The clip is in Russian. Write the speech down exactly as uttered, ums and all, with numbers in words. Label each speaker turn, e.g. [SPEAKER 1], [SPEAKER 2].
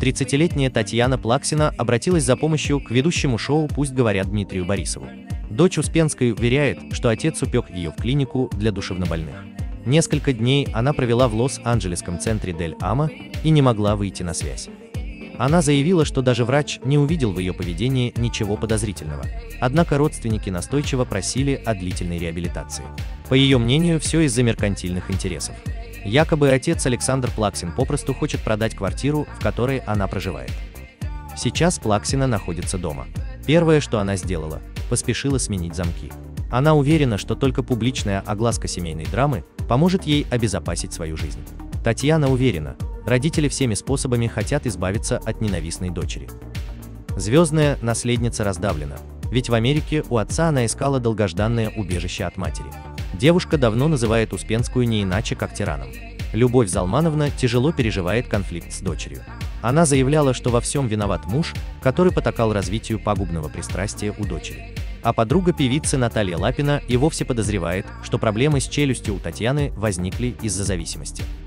[SPEAKER 1] тридцатилетняя Татьяна Плаксина обратилась за помощью к ведущему шоу «Пусть говорят» Дмитрию Борисову. Дочь Успенской уверяет, что отец упек ее в клинику для душевнобольных. Несколько дней она провела в Лос-Анджелесском центре Дель Ама и не могла выйти на связь. Она заявила, что даже врач не увидел в ее поведении ничего подозрительного. Однако родственники настойчиво просили о длительной реабилитации. По ее мнению, все из-за меркантильных интересов. Якобы отец Александр Плаксин попросту хочет продать квартиру, в которой она проживает. Сейчас Плаксина находится дома. Первое, что она сделала, поспешила сменить замки. Она уверена, что только публичная огласка семейной драмы поможет ей обезопасить свою жизнь. Татьяна уверена, родители всеми способами хотят избавиться от ненавистной дочери. Звездная наследница раздавлена, ведь в Америке у отца она искала долгожданное убежище от матери. Девушка давно называет Успенскую не иначе, как тираном. Любовь Залмановна тяжело переживает конфликт с дочерью. Она заявляла, что во всем виноват муж, который потакал развитию пагубного пристрастия у дочери. А подруга певицы Наталья Лапина и вовсе подозревает, что проблемы с челюстью у Татьяны возникли из-за зависимости.